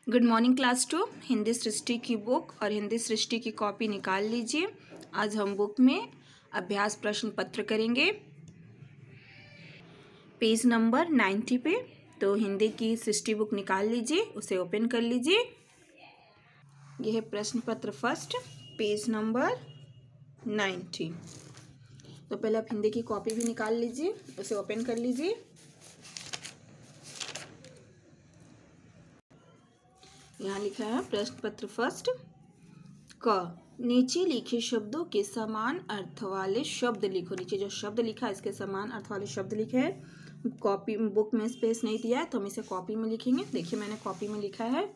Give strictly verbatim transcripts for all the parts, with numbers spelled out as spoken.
Good morning class two. Hindi Srishti की book और हिंदी सृष्टि की कॉपी निकाल लीजिए। आज हम बुक में अभ्यास प्रश्न पत्र करेंगे पेज नंबर नाइन्टी पे। तो हिंदी की सृष्टि बुक निकाल लीजिए, उसे ओपन कर लीजिए। यह है प्रश्न पत्र फर्स्ट, पेज नंबर नाइन्टी। तो पहले आप हिंदी की कॉपी भी निकाल लीजिए, उसे ओपन कर लीजिए। यहाँ लिखा है प्रश्न पत्र फर्स्ट क, नीचे लिखे शब्दों के समान अर्थ वाले शब्द लिखो। नीचे जो शब्द लिखा है इसके समान अर्थ वाले शब्द लिखे हैं। कॉपी बुक में स्पेस नहीं दिया है तो हम इसे कॉपी में लिखेंगे। देखिए मैंने कॉपी में लिखा है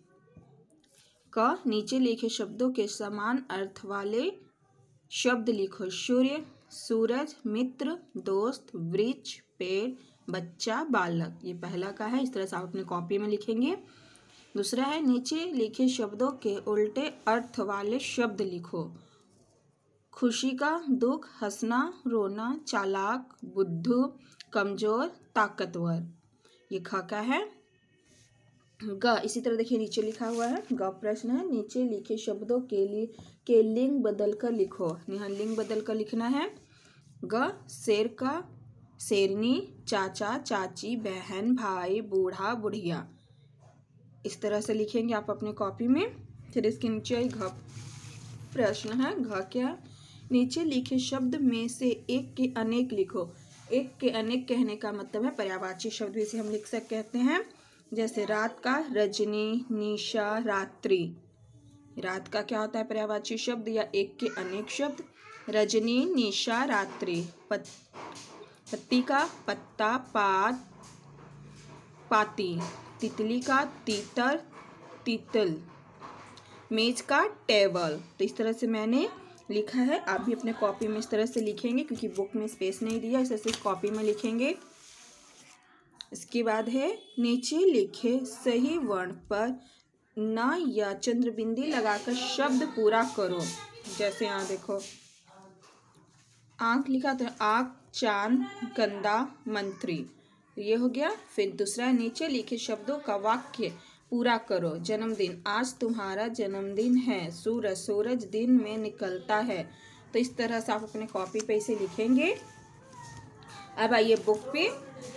क, नीचे लिखे शब्दों के समान अर्थ वाले शब्द लिखो। सूर्य, सूरज, मित्र, दोस्त, वृक्ष, पेड़, बच्चा, बालक। ये पहला का है, इस तरह से आप अपनी कॉपी में लिखेंगे। दूसरा है, नीचे लिखे शब्दों के उल्टे अर्थ वाले शब्द लिखो। खुशी का, दुख, हंसना, रोना, चालाक, बुद्धू, कमजोर, ताकतवर। ये ख का है। ग, इसी तरह देखिए नीचे लिखा हुआ है ग प्रश्न है, नीचे लिखे शब्दों के लिए के लिंग बदल कर लिखो। यहाँ लिंग बदल कर लिखना है। ग, शेर का, शेरनी, चाचा, चाची, बहन, भाई, बूढ़ा, बुढ़िया। इस तरह से लिखेंगे आप अपनी कॉपी में। फिर इसके नीचे घ प्रश्न है। घ क्या, नीचे लिखे शब्द में से एक के अनेक लिखो। एक के अनेक कहने का मतलब है पर्यायवाची शब्द भी इसे हम लिख सकते कहते हैं। जैसे रात का, रजनी, निशा, रात्रि। रात का क्या होता है पर्यायवाची शब्द या एक के अनेक शब्द। रजनी, निशा, रात्रि। पत, पत्ती का, पत्ता, पात, पाती। तितली का, तीतर, तीतल। मेज का, टेबल। तो इस तरह से मैंने लिखा है। आप भी अपने कॉपी में इस तरह से लिखेंगे क्योंकि बुक में स्पेस नहीं दिया, इसे सिर्फ कॉपी में लिखेंगे। इसके बाद है, नीचे लिखे सही वर्ण पर न या चंद्रबिंदी लगाकर शब्द पूरा करो। जैसे यहाँ देखो आँख लिखा तो आँख, चांद, गंदा, मंत्री। ये हो गया। फिर दूसरा, नीचे लिखे शब्दों का वाक्य पूरा करो। जन्मदिन, आज तुम्हारा जन्मदिन है। सूरज, सूरज दिन में निकलता है। तो इस तरह से आप अपने कॉपी पे इसे लिखेंगे। अब आइए बुक पे।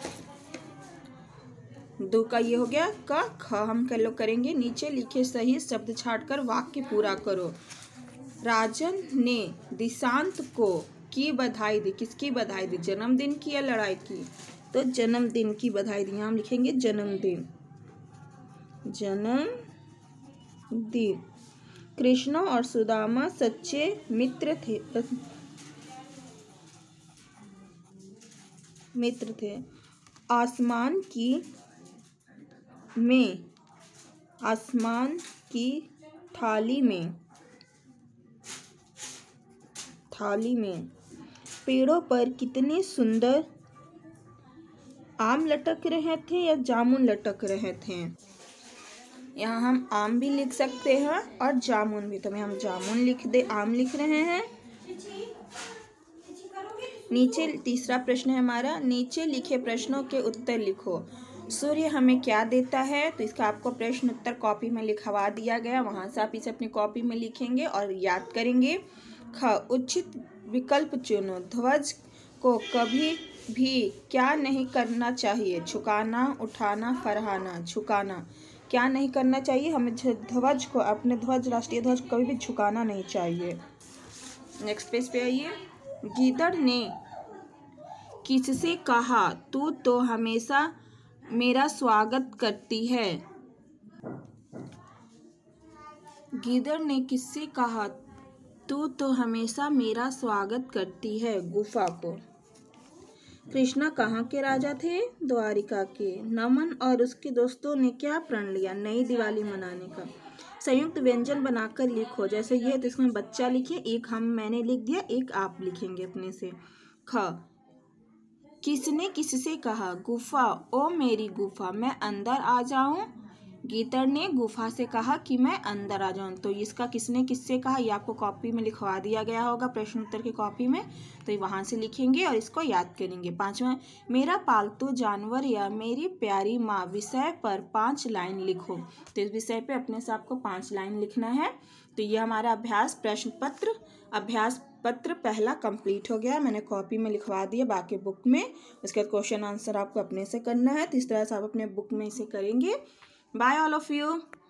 दो का ये हो गया। का ख हम कर लो करेंगे, नीचे लिखे सही शब्द छाटकर वाक्य पूरा करो। राजन ने दिशांत को की बधाई दी। किसकी बधाई दी? जन्मदिन की या लड़ाई की? तो जन्मदिन की बधाई दी। यहाँ हम लिखेंगे जन्मदिन, जन्मदिन। कृष्ण और सुदामा सच्चे मित्र थे मित्र थे। आसमान की में आसमान की थाली में थाली में पेड़ों पर कितने सुंदर आम लटक रहे थे या जामुन लटक रहे थे। यहाँ हम आम भी लिख सकते हैं और जामुन भी। तो मैं हम जामुन लिख दे आम लिख रहे हैं। नीचे तीसरा प्रश्न है हमारा, नीचे लिखे प्रश्नों के उत्तर लिखो। सूर्य हमें क्या देता है? तो इसका आपको प्रश्न उत्तर कॉपी में लिखवा दिया गया, वहां से आप इसे अपनी कॉपी में लिखेंगे और याद करेंगे। ख, उचित विकल्प चुनो। ध्वज को कभी भी क्या नहीं करना चाहिए? झुकाना, उठाना, फहराना। झुकाना। क्या नहीं करना चाहिए? हमें ध्वज को, अपने ध्वज, राष्ट्रीय ध्वज को कभी भी झुकाना नहीं चाहिए। नेक्स्ट पेज पे आइए। गीदड़ ने किससे कहा, तू तो हमेशा मेरा स्वागत करती है? गीदड़ ने किससे कहा, तू तो हमेशा मेरा स्वागत करती है? गुफा को। कृष्णा कहाँ के राजा थे? द्वारिका के। नमन और उसके दोस्तों ने क्या प्रण लिया? नई दिवाली मनाने का। संयुक्त व्यंजन बनाकर लिखो। जैसे ये तो इसमें बच्चा लिखे, एक हम मैंने लिख दिया, एक आप लिखेंगे अपने से। ख, किसने किससे कहा? गुफा, ओ मेरी गुफा, मैं अंदर आ जाऊं? गीदड़ ने गुफा से कहा कि मैं अंदर आ जाऊं। तो इसका किसने किससे कहा, ये आपको कॉपी में लिखवा दिया गया होगा प्रश्न उत्तर की कॉपी में, तो ये वहाँ से लिखेंगे और इसको याद करेंगे। पांचवा, मेरा पालतू जानवर या मेरी प्यारी माँ विषय पर पाँच लाइन लिखो। तो इस विषय पे अपने से आपको पाँच लाइन लिखना है। तो ये हमारा अभ्यास प्रश्न पत्र अभ्यास पत्र पहला कंप्लीट हो गया। मैंने कॉपी में लिखवा दिया, बाकी बुक में। उसके बाद क्वेश्चन आंसर आपको अपने से करना है। तो इस तरह से आप अपने बुक में इसे करेंगे। Bye all of you.